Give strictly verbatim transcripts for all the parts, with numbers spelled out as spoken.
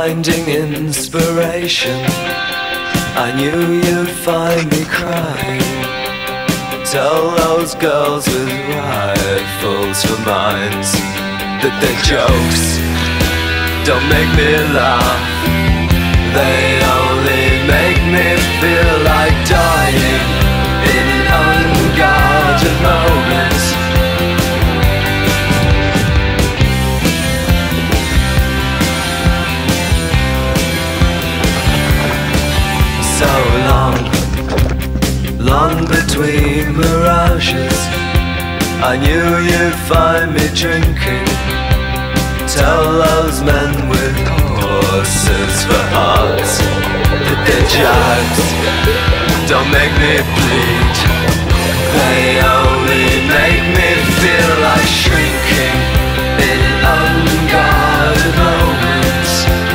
finding inspiration. I knew you'd find me crying. Tell those girls with rifles for minds that their jokes don't make me laugh. They only make me feel like dying in unguarded moments. So long, long between mirages, I knew you'd find me drinking. Tell those men with horses for hearts that their jabs don't make me bleed. They only make me feel like shrinking in unguarded moments.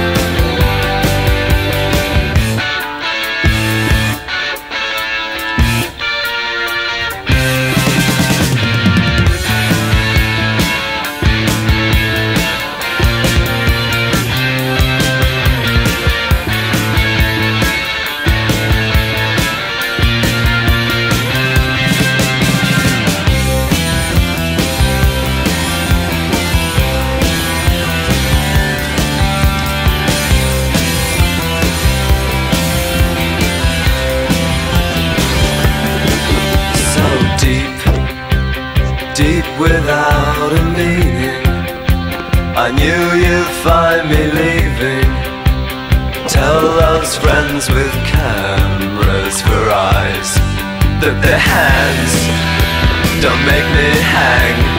Without a meaning, I knew you'd find me leaving. Tell those friends with cameras for eyes that their hands don't make me hang.